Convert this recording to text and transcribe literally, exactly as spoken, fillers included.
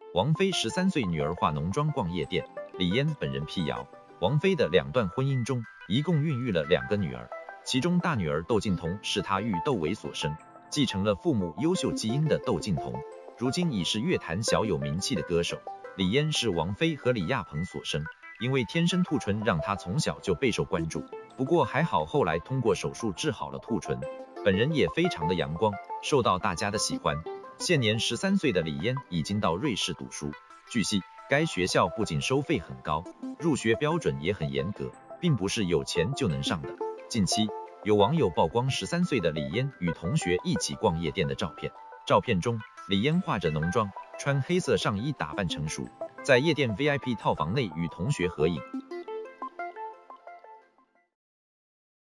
王菲十三岁女儿化浓妆逛夜店，李嫣本人辟谣，王菲的两段婚姻中，一共孕育了两个女儿，其中大女儿窦靖童是她育窦唯所生，继承了父母优秀基因的窦靖童，如今已是乐坛小有名气的歌手。李嫣是王菲和李亚鹏所生，因为天生兔唇让她从小就备受关注，不过还好后来通过手术治好了兔唇，本人也非常的阳光，受到大家的喜欢。现年十三岁的李嫣已经到瑞士读书，据悉该学校不仅收费很高，入学标准也很严格，并不是有钱就能上的。近期有网友曝光十三岁的李嫣与同学一起逛夜店的照片，照片中李嫣化着浓妆，穿黑色上衣打扮成熟，在夜店 V I P 套房内与同学合影。